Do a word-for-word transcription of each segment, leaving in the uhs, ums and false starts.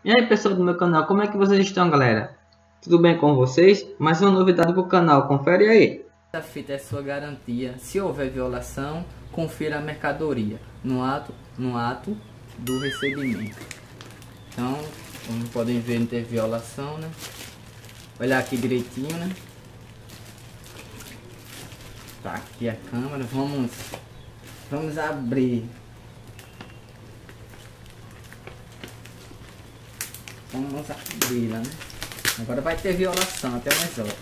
E aí pessoal do meu canal, como é que vocês estão, galera? Tudo bem com vocês? Mais uma novidade pro canal, confere aí. Essa fita é sua garantia. Se houver violação, confira a mercadoria no ato, no ato do recebimento. Então, como podem ver, não teve violação, né? Olhar aqui direitinho, né? Tá aqui a câmera. Vamos, vamos abrir. Vamos abrir lá, né? Agora vai ter violação até mais alto.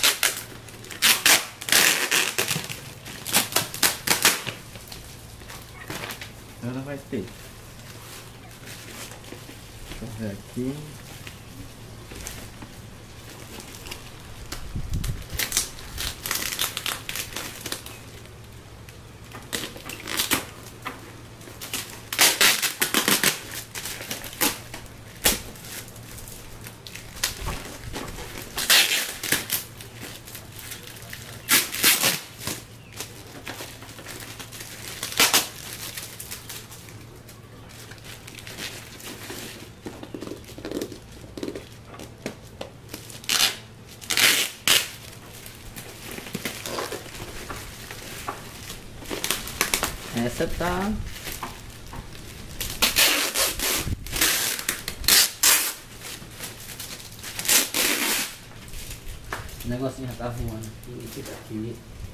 Agora vai ter. Deixa eu ver aqui. Essa tá. O negocinho já tá voando aqui, fica aqui.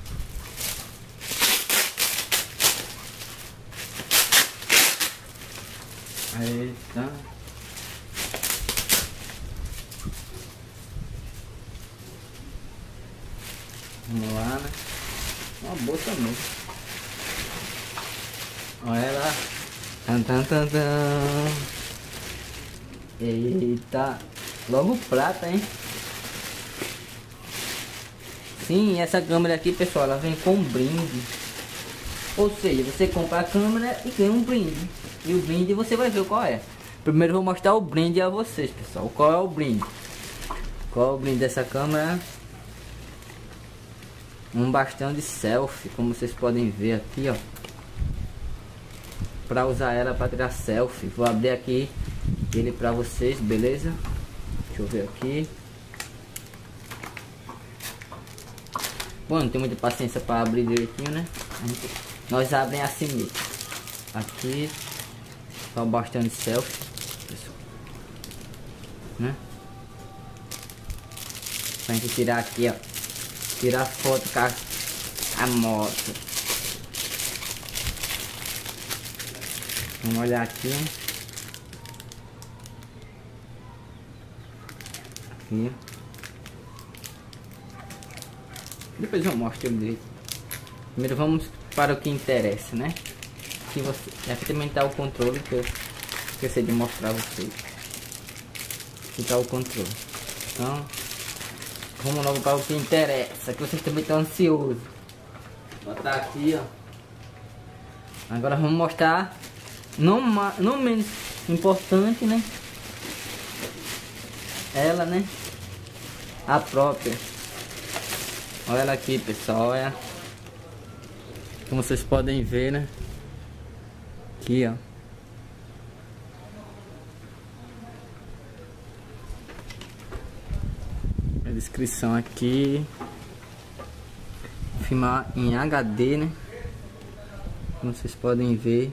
Aí tá. Vamos lá, né? Uma bolsa mesmo. Olha lá. Tan, tan, tan, tan. Eita. Logo prata, hein? Sim, essa câmera aqui, pessoal, ela vem com um brinde. Ou seja, você compra a câmera e ganha um brinde. E o brinde você vai ver qual é. Primeiro eu vou mostrar o brinde a vocês, pessoal. Qual é o brinde? Qual é o brinde dessa câmera? Um bastão de selfie, como vocês podem ver aqui, ó. Para usar ela para tirar selfie. Vou abrir aqui ele para vocês, beleza? Deixa eu ver aqui. Bom, não tem muita paciência para abrir direitinho, né? Gente, nós abrimos assim mesmo. Aqui tá o bastão de selfie, pessoal, né? Pra gente tirar aqui, ó. Tirar foto com a, a moto. Vamos olhar aqui. Aqui. Depois eu mostro ele direito. Primeiro vamos para o que interessa, né? Aqui você aqui também está o controle que eu esqueci de mostrar a vocês. Aqui está o controle. Então, vamos logo para o que interessa, que vocês também estão ansiosos. Vou botar aqui, ó. Agora vamos mostrar. Não, não menos importante, né? Ela, né? A própria. Olha ela aqui, pessoal. Olha. Como vocês podem ver, né? Aqui, ó. A descrição aqui. Filmar em H D, né? Como vocês podem ver.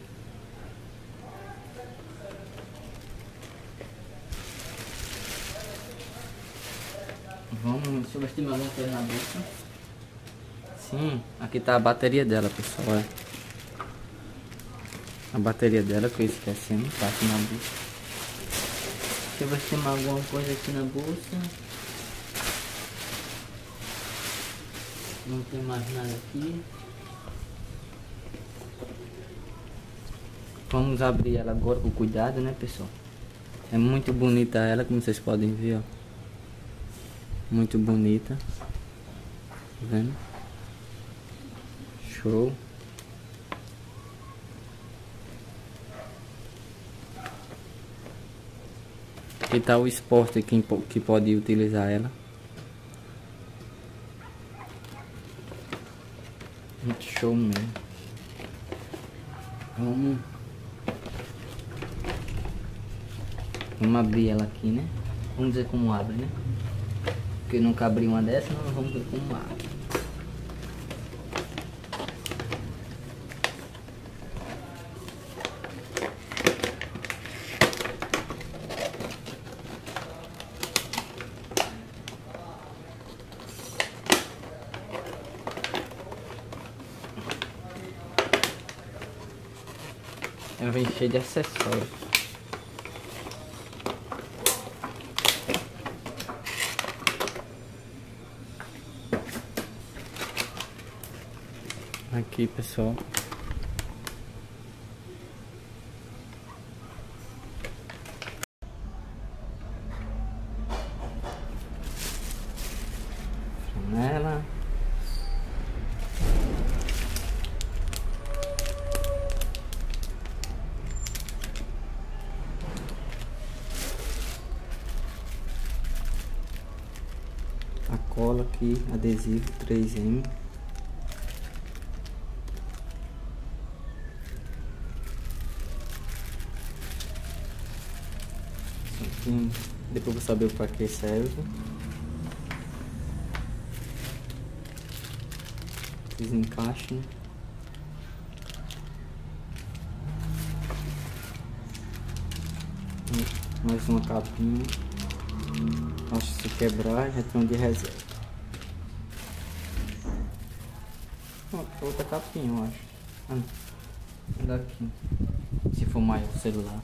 Vamos, deixa eu ver se tem alguma coisa na bolsa. Sim, aqui tá a bateria dela, pessoal. Olha. A bateria dela que eu esqueci, não tá aqui na bolsa. Deixa eu ver se tem alguma coisa aqui na bolsa. Não tem mais nada aqui. Vamos abrir ela agora com cuidado, né, pessoal? É muito bonita ela, como vocês podem ver, ó. Muito bonita. Tá vendo? Show. Aqui tá o esporte que, que pode utilizar ela. Muito show mesmo. Vamos Vamos abrir ela aqui, né? Vamos ver como abre, né? Porque eu nunca abri uma dessa, não vamos ver como abre. Ela vem cheia de acessórios. Aqui, pessoal. Janela. A cola aqui, adesivo três M. Aqui, depois eu vou saber para que serve. Fiz encaixe. Mais uma capinha. Acho que se quebrar já tem um de reserva. Outra capinha, eu acho. Ah, não. Daqui. Se for maior o celular.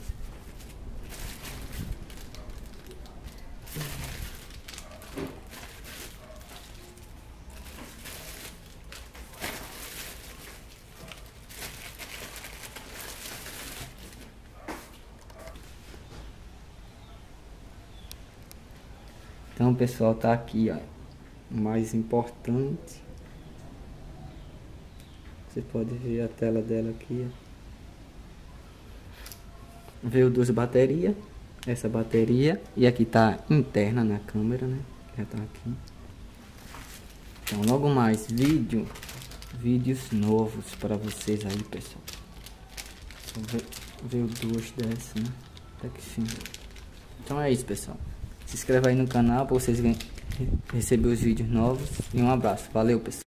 Então, pessoal, tá aqui, ó, o mais importante. Você pode ver a tela dela aqui, ó. Veio duas baterias, essa bateria, e aqui tá interna na câmera, né? Já tá aqui. Então, logo mais vídeo, vídeos novos para vocês aí, pessoal. Veio, veio duas dessas, né? Até que sim. Então é isso, pessoal. Se inscreva aí no canal para vocês receber os vídeos novos. E um abraço. Valeu, pessoal.